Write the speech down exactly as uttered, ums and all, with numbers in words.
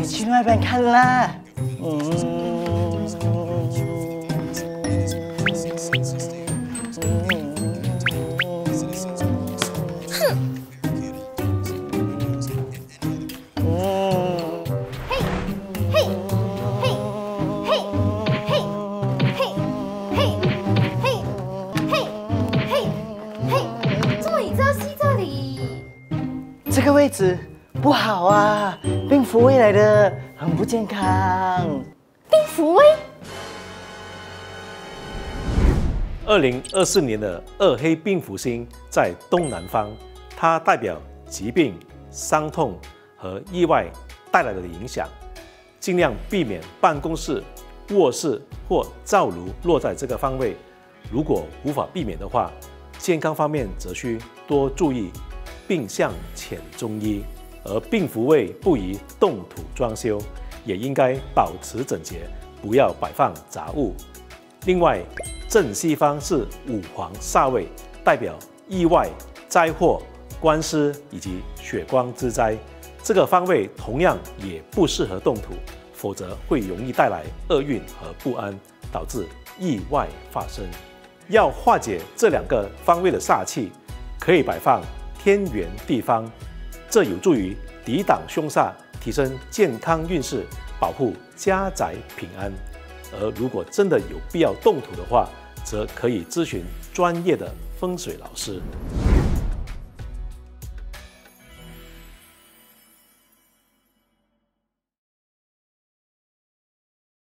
你去那边看啦。嗯。 这个位置不好啊，病符位来的，很不健康。 病符位。 二零二四年的二黑病符星在东南方，它代表疾病、伤痛和意外带来的影响，尽量避免办公室、卧室或灶炉落在这个方位。如果无法避免的话，健康方面则需多注意。 病向浅中医，而病符位不宜动土装修，也应该保持整洁，不要摆放杂物。另外，正西方是五黄煞位，代表意外、灾祸、官司以及血光之灾。这个方位同样也不适合动土，否则会容易带来厄运和不安，导致意外发生。要化解这两个方位的煞气，可以摆放 天圆地方，这有助于抵挡凶煞，提升健康运势，保护家宅平安。而如果真的有必要动土的话，则可以咨询专业的风水老师。